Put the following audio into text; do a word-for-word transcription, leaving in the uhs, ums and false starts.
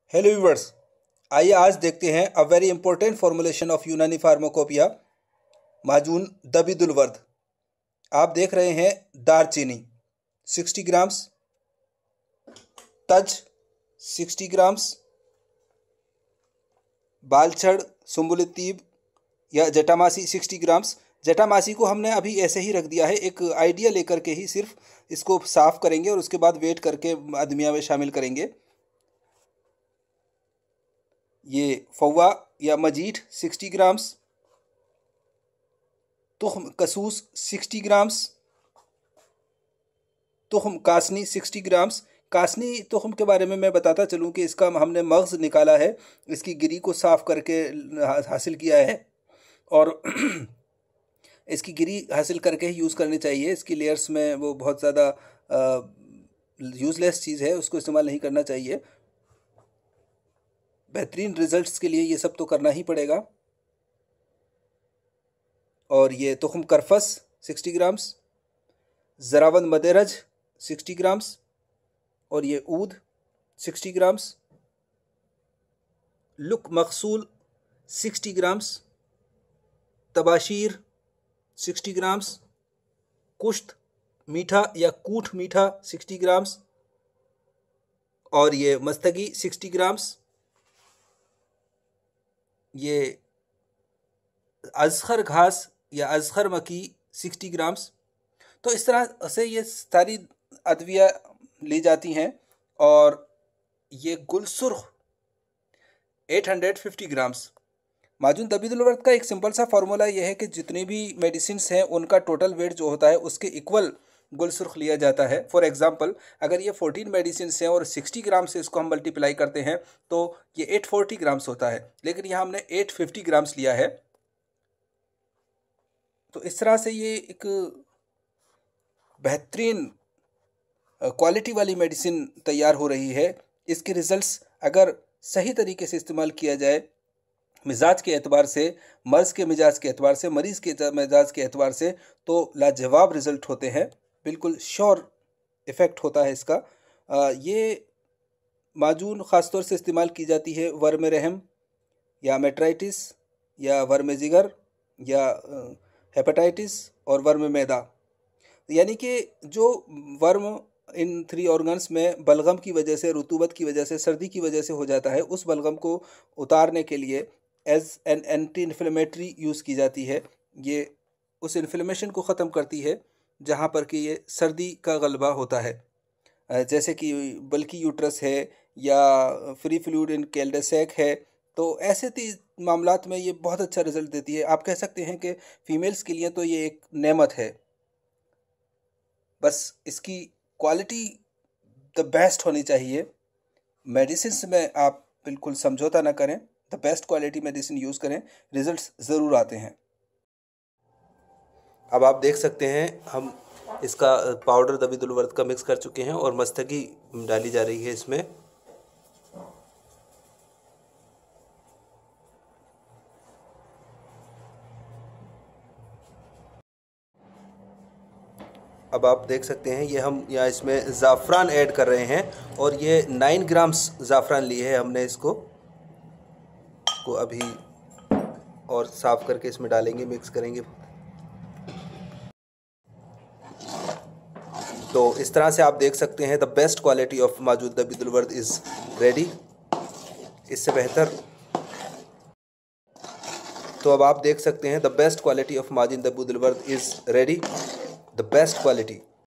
Hello viewers, आइए आज देखते हैं a very important formulation of Unani pharmacopoeia माजून दबिदुलवर्द। आप देख रहे हैं दारचीनी साठ ग्राम्स, तज साठ ग्राम्स, बालछड़ सुम्बुलतीब या जटामासी साठ ग्राम्स। जटामासी को हमने अभी ऐसे ही रख दिया है, एक आइडिया लेकर के ही सिर्फ इसको साफ़ करेंगे और उसके बाद वेट करके अदमिया में शामिल करेंगे। ये फवा या मजीठ साठ ग्राम्स, तुख्म कसूस साठ ग्राम्स, तुख्म कासनी साठ ग्राम्स। कासनी तुख्म के बारे में मैं बताता चलूँ कि इसका हमने मग़ज़ निकाला है, इसकी गिरी को साफ़ करके हासिल किया है और इसकी गिरी हासिल करके ही यूज़ करनी चाहिए। इसकी लेयर्स में वो बहुत ज़्यादा यूज़लेस चीज़ है, उसको इस्तेमाल नहीं करना चाहिए। बेहतरीन रिजल्ट्स के लिए ये सब तो करना ही पड़ेगा। और ये तुख्म करफस साठ ग्राम्स, ज़रावंद मदेरज साठ ग्राम्स और ये ऊद साठ ग्राम्स, लुक मकसूल साठ ग्राम्स, तबाशीर साठ ग्राम्स, कुश्त मीठा या कूठ मीठा साठ ग्राम्स और ये मस्तगी साठ ग्राम्स, ये अज़खर घास या अज़खर मकी साठ ग्राम्स। तो इस तरह से ये सारी अद्विया ली जाती हैं। और ये गुलसुर्ख आठ सौ पचास ग्राम्स। माजून दबिदुलवर्द का एक सिंपल सा फार्मूला ये है कि जितनी भी मेडिसिन हैं उनका टोटल वेट जो होता है उसके इक्वल गुलसुर्ख लिया जाता है। फॉर एग्जांपल, अगर ये चौदह मेडिसिन हैं और साठ ग्राम से इसको हम मल्टीप्लाई करते हैं तो ये आठ सौ चालीस ग्राम्स होता है, लेकिन यहाँ हमने आठ सौ पचास ग्राम्स लिया है। तो इस तरह से ये एक बेहतरीन क्वालिटी वाली मेडिसिन तैयार हो रही है। इसके रिज़ल्ट्स अगर सही तरीके से इस्तेमाल किया जाए, मिजाज के एतबार से, मर्ज़ के मिजाज के एतबार से, मरीज़ के मिजाज के एतबार से, तो लाजवाब रिज़ल्ट होते हैं। बिल्कुल श्योर इफ़ेक्ट होता है इसका। आ, ये माजून ख़ास तौर से इस्तेमाल की जाती है वर्म रहम या मेट्राइटिस या वर्म जिगर या हेपेटाइटिस और वर्म मैदा। यानी कि जो वर्म इन थ्री ऑर्गन्स में बलगम की वजह से, रुतूबत की वजह से, सर्दी की वजह से हो जाता है, उस बलगम को उतारने के लिए as an anti inflammatory use की जाती है। ये उस इन्फ्लेमेशन को ख़त्म करती है जहाँ पर कि ये सर्दी का गलबा होता है, जैसे कि बल्कि यूट्रस है या फ्री फ्लूइड इन कैल्डेसेक है। तो ऐसे मामलात में ये बहुत अच्छा रिज़ल्ट देती है। आप कह सकते हैं कि फ़ीमेल्स के लिए तो ये एक नेमत है। बस इसकी क्वालिटी द बेस्ट होनी चाहिए। मेडिसिन में आप बिल्कुल समझौता ना करें, the best quality medicine use करें, रिजल्ट्स ज़रूर आते हैं। अब आप देख सकते हैं हम इसका पाउडर दबिदुलवर्द का मिक्स कर चुके हैं और मस्तगी डाली जा रही है इसमें। अब आप देख सकते हैं ये हम यहाँ इसमें ज़ाफ़रान ऐड कर रहे हैं और ये नाइन ग्राम्स ज़ाफ़रान ली है हमने। इसको को अभी और साफ़ करके इसमें डालेंगे, मिक्स करेंगे। तो इस तरह से आप देख सकते हैं द बेस्ट क्वालिटी ऑफ माजून दबिदुलवर्द इज़ रेडी। इससे बेहतर तो अब आप देख सकते हैं द बेस्ट क्वालिटी ऑफ माजून दबिदुलवर्द is ready, the best quality.